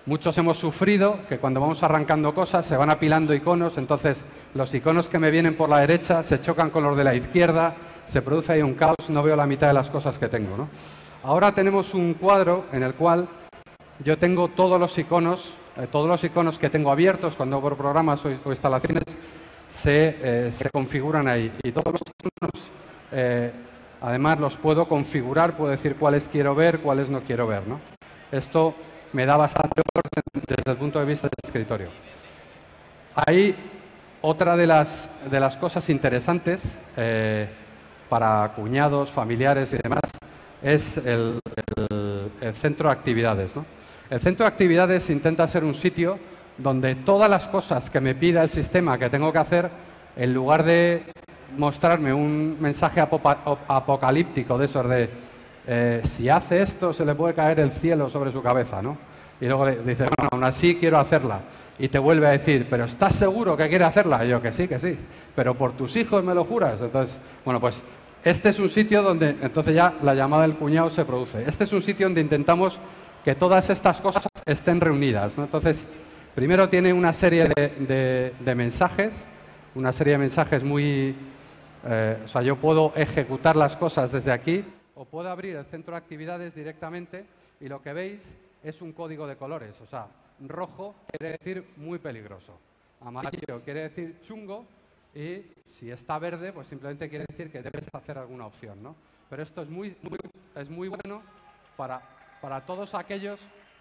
muchos hemos sufrido que cuando vamos arrancando cosas se van apilando iconos, entonces los iconos que me vienen por la derecha se chocan con los de la izquierda, se produce ahí un caos, no veo la mitad de las cosas que tengo, ¿no? Ahora tenemos un cuadro en el cual yo tengo todos los iconos que tengo abiertos cuando hago programas o instalaciones se configuran ahí. Y todos los iconos, además, los puedo configurar, puedo decir cuáles quiero ver, cuáles no quiero ver, ¿no? Esto me da bastante orden desde el punto de vista del escritorio. Ahí, otra de las cosas interesantes para cuñados, familiares y demás, es el centro de actividades, ¿no? El centro de actividades intenta ser un sitio donde todas las cosas que me pida el sistema que tengo que hacer, en lugar de mostrarme un mensaje apocalíptico de esos de si hace esto se le puede caer el cielo sobre su cabeza, ¿no? Y luego le dice, bueno, aún así quiero hacerla. Y te vuelve a decir, ¿pero estás seguro que quiere hacerla? Y yo, que sí, pero por tus hijos me lo juras. Entonces, bueno, pues este es un sitio donde, entonces ya la llamada del cuñado se produce. Este es un sitio donde intentamos que todas estas cosas estén reunidas, ¿no? Entonces, primero tiene una serie de mensajes, muy... o sea, yo puedo ejecutar las cosas desde aquí o puedo abrir el centro de actividades directamente y lo que veis es un código de colores. O sea, rojo quiere decir muy peligroso, amarillo quiere decir chungo y si está verde, pues simplemente quiere decir que debes hacer alguna opción, ¿no? Pero esto es muy bueno para todos aquellos...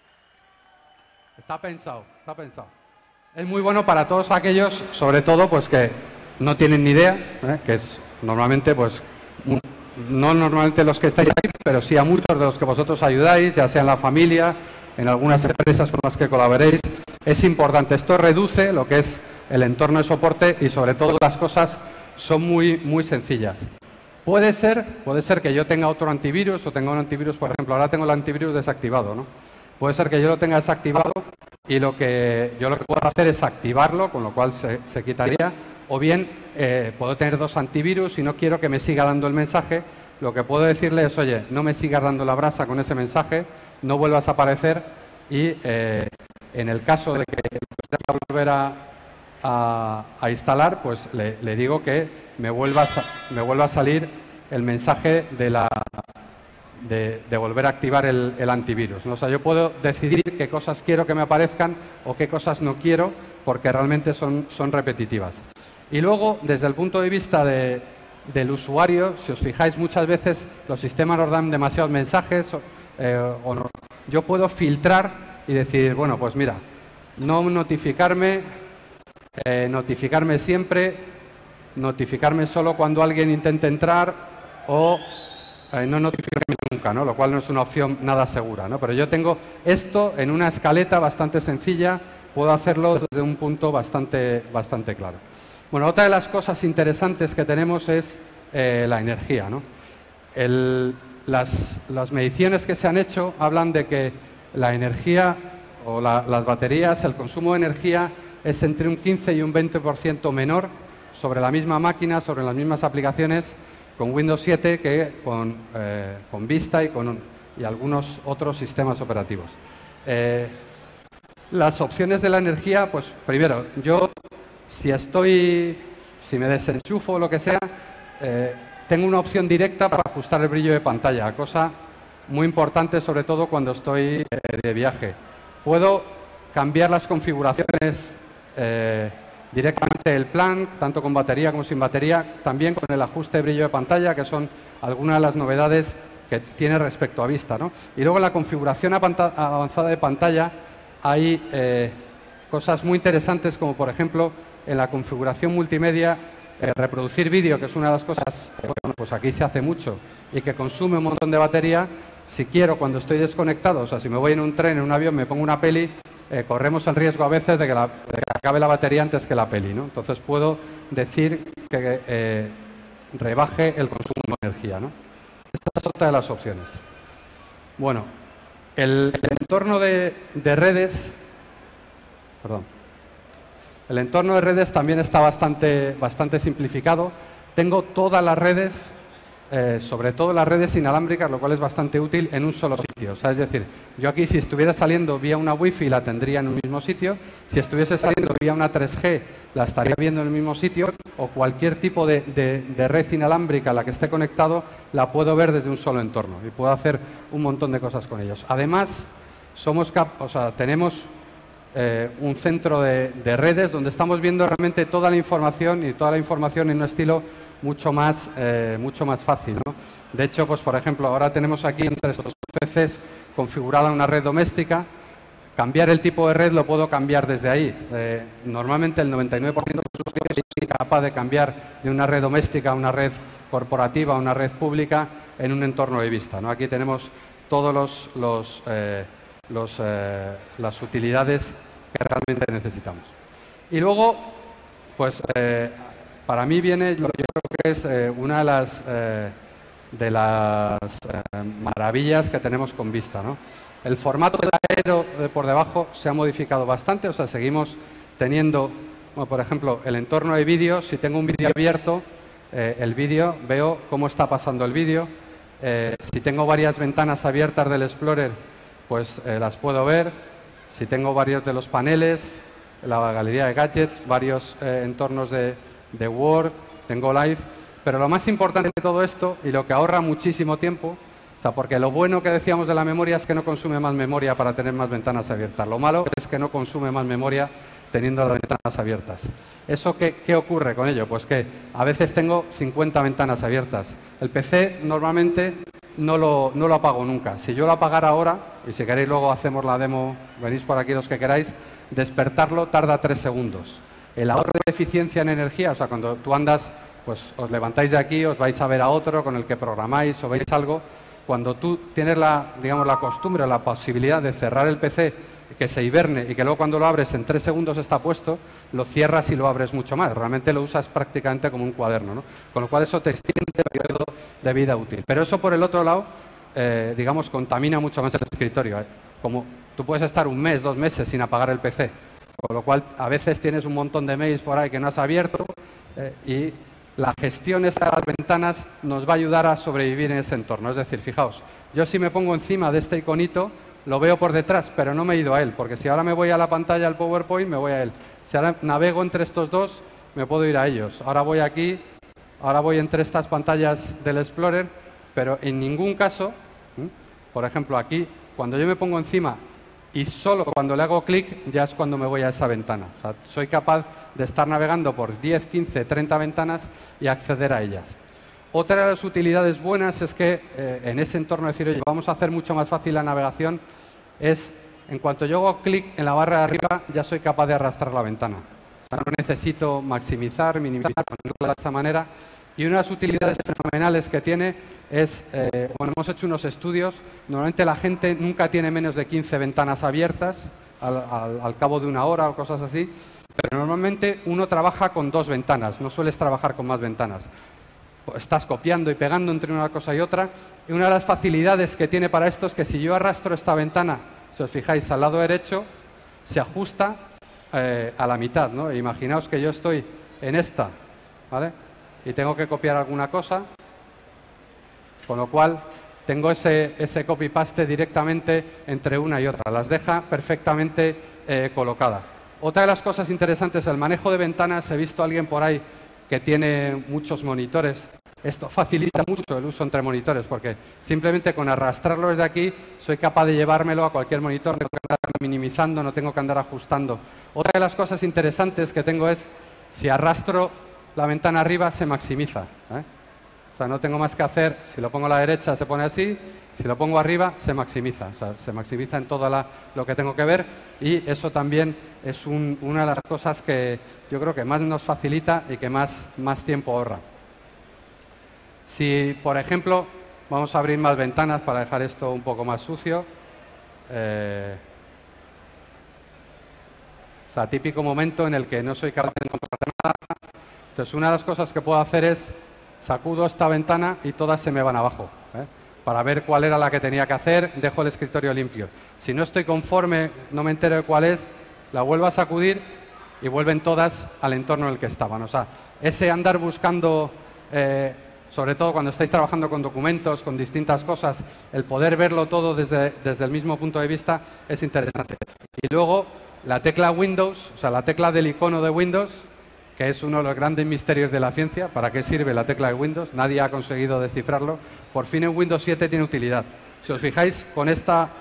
Está pensado. Es muy bueno para todos aquellos, sobre todo, pues que no tienen ni idea, que es normalmente, pues, no normalmente los que estáis aquí, pero sí a muchos de los que vosotros ayudáis, ya sea en la familia, en algunas empresas con las que colaboréis. Es importante. Esto reduce lo que es el entorno de soporte y, sobre todo, las cosas son muy sencillas. Puede ser que yo tenga otro antivirus o tenga un antivirus, por ejemplo, ahora tengo el antivirus desactivado, ¿no? Puede ser que yo lo tenga desactivado y lo que puedo hacer es activarlo, con lo cual se quitaría, o bien puedo tener dos antivirus y no quiero que me siga dando el mensaje. Lo que puedo decirle es, oye, no me sigas dando la brasa con ese mensaje, no vuelvas a aparecer y en el caso de que quiera volver a instalar, pues le digo que me vuelva a salir el mensaje de volver a activar el antivirus, ¿no? O sea, yo puedo decidir qué cosas quiero que me aparezcan o qué cosas no quiero porque realmente son repetitivas. Y luego, desde el punto de vista del usuario, si os fijáis, muchas veces los sistemas nos dan demasiados mensajes o no. Yo puedo filtrar y decir, bueno, pues mira, no notificarme, notificarme siempre, notificarme solo cuando alguien intente entrar o no notificarme nunca, ¿no? Lo cual no es una opción nada segura, ¿no? Pero yo tengo esto en una escaleta bastante sencilla, puedo hacerlo desde un punto bastante claro. Bueno, otra de las cosas interesantes que tenemos es la energía, ¿no? Las mediciones que se han hecho hablan de que la energía o las baterías, el consumo de energía es entre un 15 y un 20% menor sobre la misma máquina, sobre las mismas aplicaciones, con Windows 7 que con Vista y algunos otros sistemas operativos. Las opciones de la energía, pues primero, yo si me desenchufo o lo que sea, tengo una opción directa para ajustar el brillo de pantalla, cosa muy importante sobre todo cuando estoy de viaje. Puedo cambiar las configuraciones directamente del plan, tanto con batería como sin batería, también con el ajuste de brillo de pantalla, que son algunas de las novedades que tiene respecto a Vista, ¿no? Y luego en la configuración avanzada de pantalla hay cosas muy interesantes, como por ejemplo en la configuración multimedia, reproducir vídeo, que es una de las cosas que bueno, pues aquí se hace mucho y que consume un montón de batería. Si quiero, cuando estoy desconectado, o sea, si me voy en un tren, en un avión, me pongo una peli, corremos el riesgo a veces de que acabe la batería antes que la peli, ¿no? Entonces puedo decir que rebaje el consumo de energía, ¿no? Esta es otra de las opciones. Bueno, el entorno de redes, perdón, el entorno de redes también está bastante simplificado. Tengo todas las redes sobre todo las redes inalámbricas, lo cual es bastante útil en un solo sitio. O sea, es decir, yo aquí si estuviera saliendo vía una Wi-Fi la tendría en un mismo sitio, si estuviese saliendo vía una 3G la estaría viendo en el mismo sitio, o cualquier tipo de red inalámbrica a la que esté conectado la puedo ver desde un solo entorno y puedo hacer un montón de cosas con ellos. Además, tenemos un centro de redes donde estamos viendo realmente toda la información y toda la información en un estilo mucho más fácil, ¿no? De hecho, pues por ejemplo, ahora tenemos aquí entre estos PCs configurada una red doméstica. Cambiar el tipo de red lo puedo cambiar desde ahí. Normalmente el 99% de los usuarios es capaz de cambiar de una red doméstica a una red corporativa, a una red pública en un entorno de vista, ¿no? Aquí tenemos todos las utilidades que realmente necesitamos. Y luego, pues para mí viene, yo creo que es una de las maravillas que tenemos con Vista, ¿no? El formato del aero por debajo se ha modificado bastante, o sea, seguimos teniendo, bueno, por ejemplo, el entorno de vídeo. Si tengo un vídeo abierto, el vídeo, veo cómo está pasando el vídeo. Si tengo varias ventanas abiertas del Explorer, pues las puedo ver. Si tengo varios de los paneles, la galería de gadgets, varios entornos de Word, tengo Live. Pero lo más importante de todo esto, y lo que ahorra muchísimo tiempo, o sea, porque lo bueno que decíamos de la memoria es que no consume más memoria para tener más ventanas abiertas. Lo malo es que no consume más memoria teniendo las ventanas abiertas. ¿Eso qué ocurre con ello? Pues que a veces tengo 50 ventanas abiertas. El PC normalmente no lo apago nunca. Si yo lo apagara ahora, y si queréis luego hacemos la demo, venís por aquí los que queráis, despertarlo tarda 3 segundos. El ahorro de eficiencia en energía, o sea, cuando tú andas, pues os levantáis de aquí, os vais a ver a otro con el que programáis o veis algo. Cuando tú tienes la costumbre o la posibilidad de cerrar el PC, que se hiberne y que luego cuando lo abres en 3 segundos está puesto, lo cierras y lo abres mucho más. Realmente lo usas prácticamente como un cuaderno, ¿no? Con lo cual eso te extiende el periodo de vida útil. Pero eso por el otro lado, contamina mucho más el escritorio. Como tú puedes estar 1 mes, 2 meses sin apagar el PC, con lo cual a veces tienes un montón de mails por ahí que no has abierto y la gestión esta de las ventanas nos va a ayudar a sobrevivir en ese entorno. Es decir, fijaos, yo si me pongo encima de este iconito, lo veo por detrás, pero no me he ido a él, porque si ahora me voy a la pantalla del PowerPoint, me voy a él. Si ahora navego entre estos dos, me puedo ir a ellos. Ahora voy aquí, ahora voy entre estas pantallas del Explorer, pero en ningún caso, por ejemplo, aquí, cuando yo me pongo encima y solo cuando le hago clic, ya es cuando me voy a esa ventana. O sea, soy capaz de estar navegando por 10, 15, 30 ventanas y acceder a ellas. Otra de las utilidades buenas es que en ese entorno de decir, oye, vamos a hacer mucho más fácil la navegación, es en cuanto yo hago clic en la barra de arriba, ya soy capaz de arrastrar la ventana. O sea, no necesito maximizar, minimizar, de esa manera. Y una de las utilidades fenomenales que tiene es, hemos hecho unos estudios, normalmente la gente nunca tiene menos de 15 ventanas abiertas al cabo de 1 hora o cosas así, pero normalmente uno trabaja con 2 ventanas, no sueles trabajar con más ventanas. Estás copiando y pegando entre una cosa y otra, y una de las facilidades que tiene para esto es que si yo arrastro esta ventana, si os fijáis al lado derecho, se ajusta a la mitad, ¿no? Imaginaos que yo estoy en esta, ¿vale? Y tengo que copiar alguna cosa, con lo cual tengo ese copy-paste directamente entre una y otra. Las deja perfectamente colocadas. Otra de las cosas interesantes, el manejo de ventanas. He visto a alguien por ahí que tiene muchos monitores. Esto facilita mucho el uso entre monitores, porque simplemente con arrastrarlo desde aquí soy capaz de llevármelo a cualquier monitor, no tengo que andar minimizando, no tengo que andar ajustando. Otra de las cosas interesantes que tengo es, si arrastro la ventana arriba, se maximiza, ¿eh? O sea, no tengo más que hacer, si lo pongo a la derecha se pone así, si lo pongo arriba se maximiza, o sea, se maximiza en todo lo que tengo que ver, y eso también es una de las cosas que yo creo que más nos facilita y que más tiempo ahorra. Si, por ejemplo, vamos a abrir más ventanas para dejar esto un poco más sucio. O sea, típico momento en el que no soy capaz de encontrar nada. Entonces, una de las cosas que puedo hacer es sacudo esta ventana y todas se me van abajo, ¿eh? Para ver cuál era la que tenía que hacer, dejo el escritorio limpio. Si no estoy conforme, no me entero de cuál es, la vuelvo a sacudir y vuelven todas al entorno en el que estaban. O sea, ese andar buscando sobre todo cuando estáis trabajando con documentos, con distintas cosas, el poder verlo todo desde el mismo punto de vista es interesante. Y luego la tecla Windows, o sea, la tecla del icono de Windows, que es uno de los grandes misterios de la ciencia. ¿Para qué sirve la tecla de Windows? Nadie ha conseguido descifrarlo. Por fin en Windows 7 tiene utilidad. Si os fijáis, con esta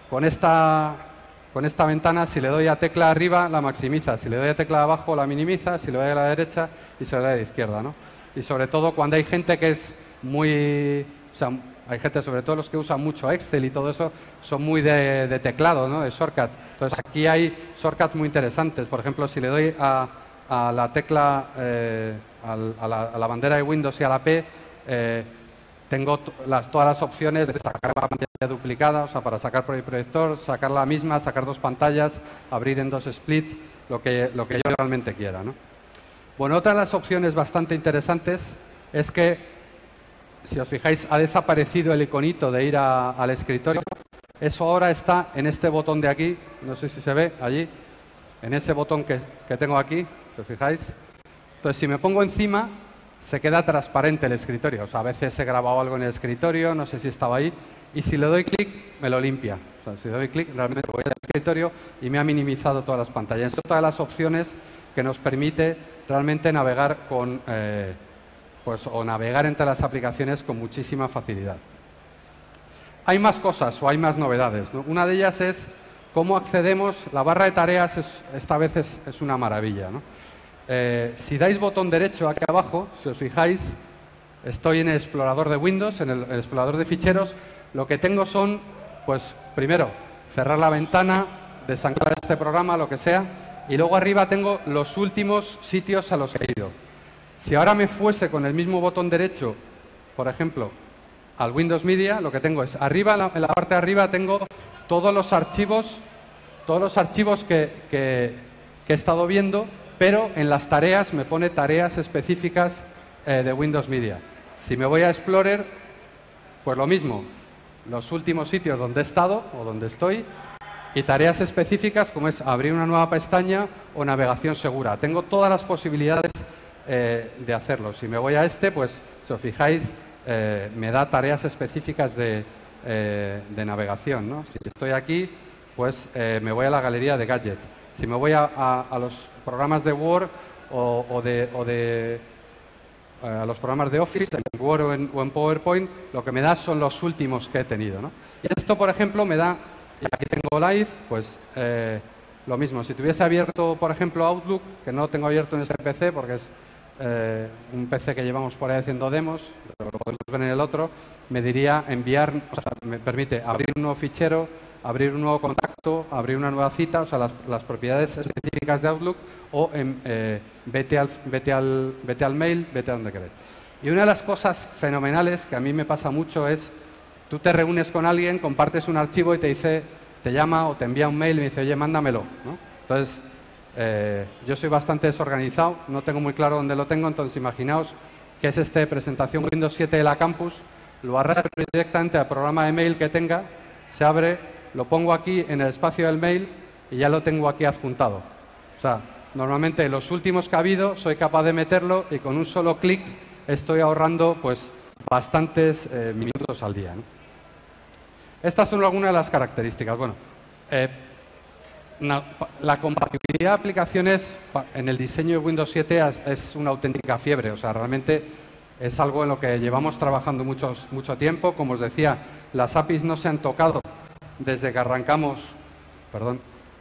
ventana, si le doy a tecla arriba, la maximiza. Si le doy a tecla abajo, la minimiza. Si le doy a la derecha y se le doy a la izquierda, ¿no? Y sobre todo cuando hay gente que es muy... O sea, hay gente, sobre todo los que usan mucho Excel y todo eso, son muy de teclado, ¿no? De shortcut. Entonces aquí hay shortcuts muy interesantes. Por ejemplo, si le doy a la tecla, a la bandera de Windows y a la P, tengo todas las opciones de sacar la pantalla duplicada, o sea, para sacar por el proyector, sacar la misma, sacar dos pantallas, abrir en dos splits, lo que yo realmente quiera, ¿no? Bueno, otra de las opciones bastante interesantes es que, si os fijáis, ha desaparecido el iconito de ir al escritorio. Eso ahora está en este botón de aquí, no sé si se ve allí, en ese botón que tengo aquí, ¿os fijáis? Entonces, si me pongo encima, se queda transparente el escritorio. O sea, a veces he grabado algo en el escritorio, no sé si estaba ahí, y si le doy clic, me lo limpia. O sea, si le doy clic, realmente voy al escritorio y me ha minimizado todas las pantallas. Son todas las opciones que nos permite realmente navegar o navegar entre las aplicaciones con muchísima facilidad. Hay más cosas o hay más novedades, ¿no? Una de ellas es cómo accedemos. La barra de tareas esta vez es una maravilla, ¿no? Si dais botón derecho aquí abajo, si os fijáis, estoy en el explorador de Windows, en el explorador de ficheros. Lo que tengo son, pues, primero, cerrar la ventana, desanclar este programa, lo que sea, y luego arriba tengo los últimos sitios a los que he ido. Si ahora me fuese con el mismo botón derecho, por ejemplo, al Windows Media, lo que tengo es, arriba, en la parte de arriba, tengo todos los archivos que he estado viendo, pero en las tareas me pone tareas específicas de Windows Media. Si me voy a Explorer, pues lo mismo, los últimos sitios donde he estado o donde estoy, y tareas específicas como es abrir una nueva pestaña o navegación segura. Tengo todas las posibilidades de hacerlo. Si me voy a pues, si os fijáis, me da tareas específicas de navegación, ¿no? Si estoy aquí, pues me voy a la galería de gadgets. Si me voy a los programas de Word a los programas de Office, en Word o en PowerPoint, lo que me da son los últimos que he tenido, ¿no? Y esto, por ejemplo, me da, y aquí tengo Live, pues lo mismo. Si tuviese abierto, por ejemplo, Outlook, que no lo tengo abierto en este PC porque es un PC que llevamos por ahí haciendo demos, pero lo podemos ver en el otro, me diría enviar, o sea, me permite abrir un nuevo fichero, abrir un nuevo contacto, abrir una nueva cita, o sea, las propiedades específicas de Outlook, o vete al mail, vete a donde queráis. Y una de las cosas fenomenales que a mí me pasa mucho es, tú te reúnes con alguien, compartes un archivo y te llama o te envía un mail y me dice, oye, mándamelo, ¿no? Entonces, yo soy bastante desorganizado, no tengo muy claro dónde lo tengo, entonces imaginaos que es presentación Windows 7 de la Campus, lo arrastro directamente al programa de mail que tenga, se abre, lo pongo aquí en el espacio del mail y ya lo tengo aquí adjuntado. O sea, normalmente los últimos que ha habido soy capaz de meterlo y con un solo clic estoy ahorrando pues bastantes minutos al día, ¿no? Estas son algunas de las características. Bueno, la compatibilidad de aplicaciones en el diseño de Windows 7 es una auténtica fiebre. O sea, realmente es algo en lo que llevamos trabajando mucho tiempo. Como os decía, las APIs no se han tocado desde que arrancamos. Perdón.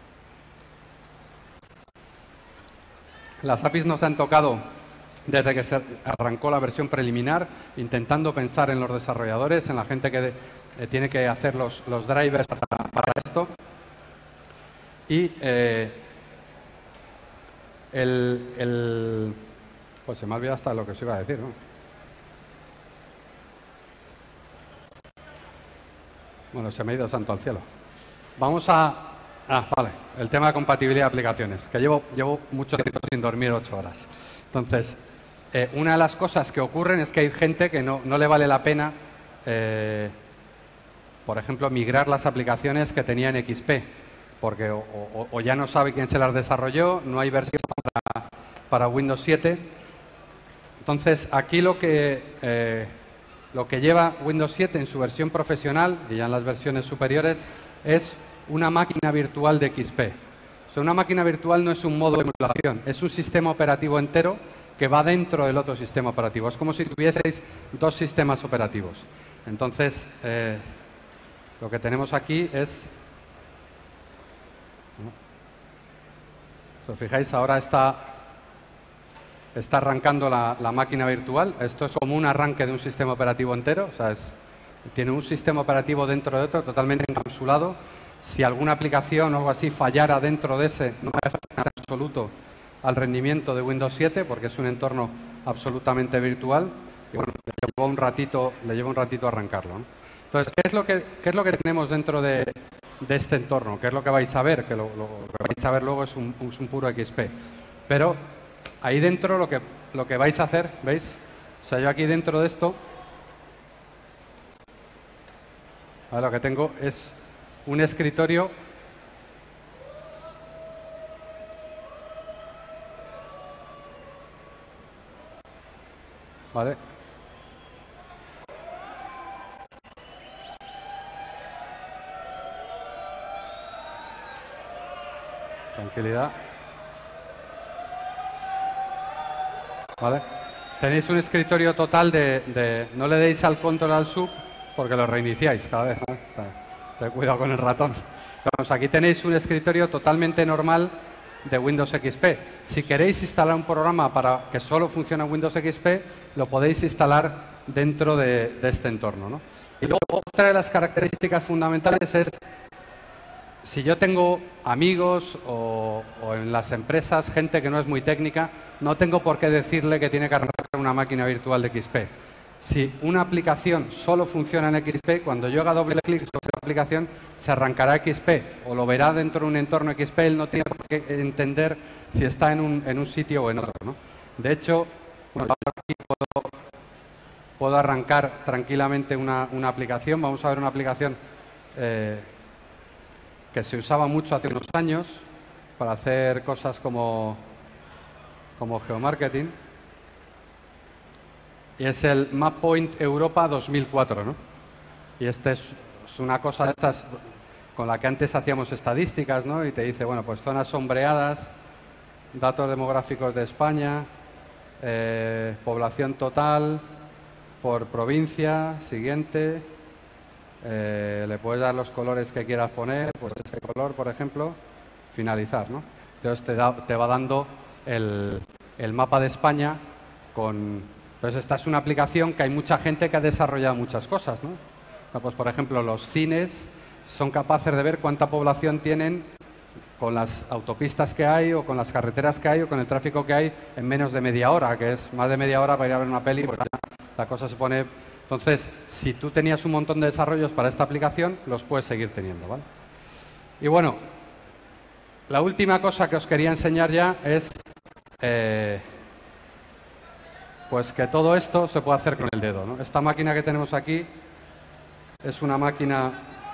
Las APIs no se han tocado desde que se arrancó la versión preliminar, intentando pensar en los desarrolladores, en la gente que tiene que hacer los drivers para esto. Y pues se me ha olvidado hasta lo que os iba a decir, ¿no? Bueno, se me ha ido santo al cielo. Vamos a... vale, el tema de compatibilidad de aplicaciones, que llevo mucho tiempo sin dormir 8 horas. Entonces, una de las cosas que ocurren es que hay gente que no le vale la pena, por ejemplo, migrar las aplicaciones que tenía en XP, porque o ya no sabe quién se las desarrolló, no hay versión para Windows 7. Entonces, aquí lo que lleva Windows 7 en su versión profesional, y ya en las versiones superiores, es una máquina virtual de XP. O sea, una máquina virtual no es un modo de emulación, es un sistema operativo entero que va dentro del otro sistema operativo. Es como si tuvieseis dos sistemas operativos. Entonces, lo que tenemos aquí es... Si os fijáis, ahora está arrancando la máquina virtual. Esto es como un arranque de un sistema operativo entero. O sea, tiene un sistema operativo dentro de otro, totalmente encapsulado. Si alguna aplicación o algo así fallara dentro de ese, no afecta en absoluto al rendimiento de Windows 7, porque es un entorno absolutamente virtual. Y bueno, le lleva un ratito arrancarlo, ¿no? Entonces, ¿qué es lo que tenemos dentro de este entorno? ¿Qué es lo que vais a ver? Que lo que vais a ver luego es un puro XP. Pero ahí dentro lo que vais a hacer, ¿veis? O sea, yo aquí dentro de esto, lo que tengo es un escritorio ¿vale? Tranquilidad. ¿Vale? Tenéis un escritorio total no le deis al control al sub porque lo reiniciáis cada vez, ¿no? Ten cuidado con el ratón. Vamos, aquí tenéis un escritorio totalmente normal de Windows XP. Si queréis instalar un programa para que solo funcione en Windows XP, lo podéis instalar dentro de este entorno, ¿no? Y luego, otra de las características fundamentales es, si yo tengo amigos o en las empresas gente que no es muy técnica, no tengo por qué decirle que tiene que arrancar una máquina virtual de XP. Si una aplicación solo funciona en XP, cuando yo haga doble clic sobre la aplicación, se arrancará XP o lo verá dentro de un entorno XP. Él no tiene por qué entender si está en un sitio o en otro, ¿no? De hecho, bueno, aquí puedo arrancar tranquilamente una aplicación. Vamos a ver una aplicación que se usaba mucho hace unos años para hacer cosas como geomarketing. Y es el MapPoint Europa 2004, ¿no? Y este es una cosa de estas con la que antes hacíamos estadísticas, ¿no? Y te dice, bueno, pues zonas sombreadas, datos demográficos de España, población total, por provincia, siguiente, le puedes dar los colores que quieras poner, pues este color, por ejemplo, finalizar, ¿no? Entonces te va dando el mapa de España con... Entonces, esta es una aplicación que hay mucha gente que ha desarrollado muchas cosas, ¿no? Pues, por ejemplo, los cines son capaces de ver cuánta población tienen con las autopistas que hay o con las carreteras que hay o con el tráfico que hay en menos de media hora, que es más de media hora para ir a ver una peli, pues la cosa se pone... Entonces, si tú tenías un montón de desarrollos para esta aplicación, los puedes seguir teniendo, ¿vale? Y bueno, la última cosa que os quería enseñar ya es... pues que todo esto se puede hacer con el dedo, ¿no? Esta máquina que tenemos aquí es una máquina...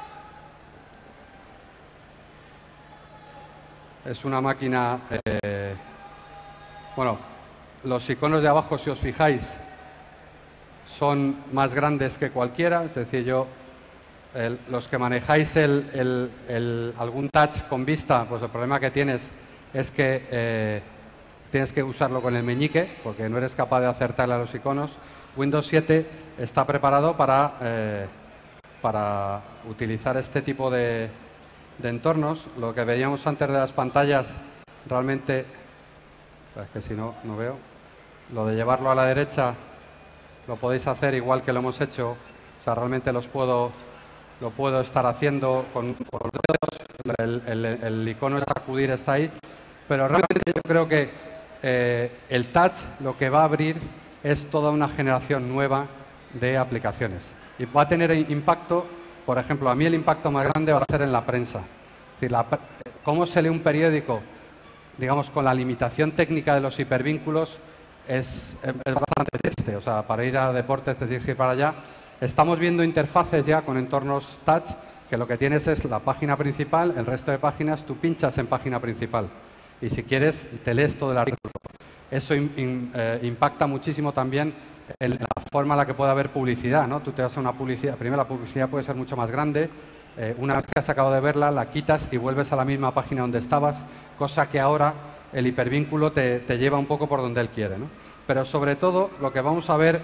bueno, los iconos de abajo, si os fijáis, son más grandes que cualquiera. Es decir, los que manejáis algún touch con vista, pues el problema que tienes es que... tienes que usarlo con el meñique, porque no eres capaz de acertarle a los iconos. Windows 7 está preparado para utilizar este tipo de entornos. Lo que veíamos antes de las pantallas, realmente, es que si no, no veo. Lo de llevarlo a la derecha lo podéis hacer igual que lo hemos hecho. O sea, realmente lo puedo estar haciendo con los dedos. El icono de sacudir está ahí. Pero realmente yo creo que el touch lo que va a abrir es toda una generación nueva de aplicaciones. Y va a tener impacto, por ejemplo, a mí el impacto más grande va a ser en la prensa. Es decir, cómo se lee un periódico, digamos, con la limitación técnica de los hipervínculos, es bastante triste. O sea, para ir a deportes te tienes que ir para allá. Estamos viendo interfaces ya con entornos touch, que lo que tienes es la página principal, el resto de páginas tú pinchas en página principal. Y si quieres, te lees todo el artículo. eso impacta muchísimo también en la forma en la que puede haber publicidad, ¿no? Tú te vas a una publicidad, primero la publicidad puede ser mucho más grande, una vez que has acabado de verla, la quitas y vuelves a la misma página donde estabas, cosa que ahora el hipervínculo te lleva un poco por donde él quiere, ¿no? Pero sobre todo lo que vamos a ver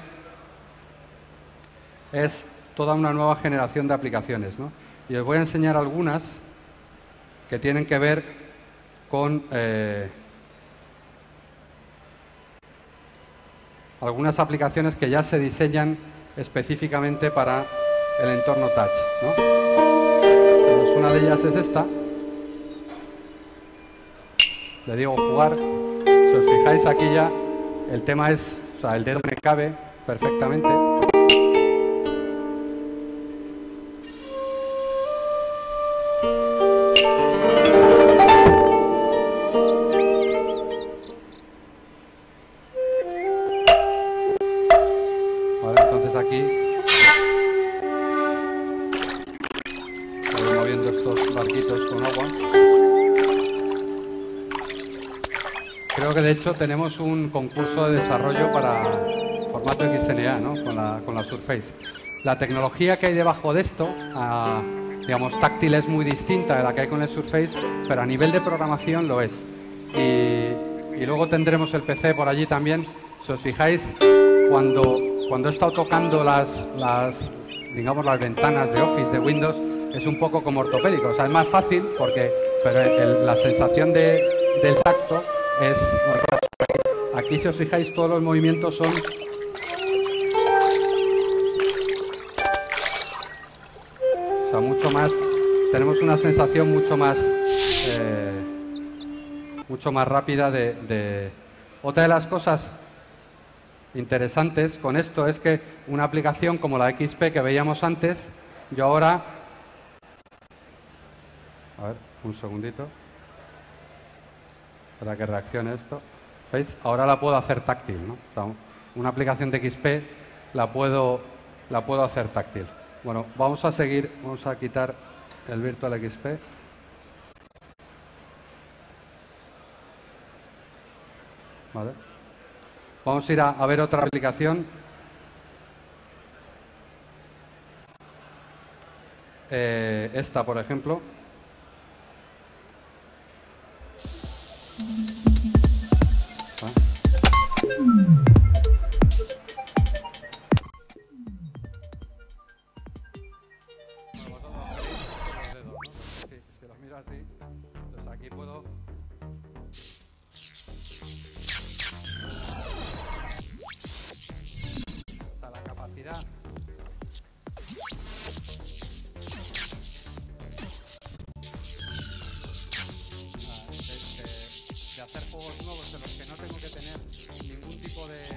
es toda una nueva generación de aplicaciones, ¿no? Y os voy a enseñar algunas que tienen que ver con algunas aplicaciones que ya se diseñan específicamente para el entorno touch, ¿no? Pues una de ellas es esta. Le digo jugar. Si os fijáis aquí ya, el tema es, o sea, el dedo me cabe perfectamente. Vale, entonces aquí voy moviendo estos barquitos con agua. Creo que de hecho tenemos un concurso de desarrollo para formato XNA, ¿no? con la Surface. La tecnología que hay debajo de esto, digamos, táctil es muy distinta de la que hay con el Surface, pero a nivel de programación lo es. Y luego tendremos el PC por allí también. Si os fijáis, cuando he estado tocando digamos, las ventanas de Office, de Windows, es un poco como ortopédico. O sea, es más fácil, pero la sensación del tacto es... Aquí, si os fijáis, todos los movimientos son... O sea, mucho más... Tenemos una sensación mucho más rápida de... Otra de las cosas interesantes con esto es que una aplicación como la XP que veíamos antes, yo ahora... A ver, un segundito. Para que reaccione esto. ¿Veis? Ahora la puedo hacer táctil, ¿no? O sea, una aplicación de XP la puedo hacer táctil. Bueno, vamos a seguir, vamos a quitar el Virtual XP. Vale. Vamos a ir a ver otra aplicación. Esta, por ejemplo. Si los miro así, entonces aquí puedo... O sea, la capacidad... de hacer juegos nuevos en los que no tengo que tener ningún tipo de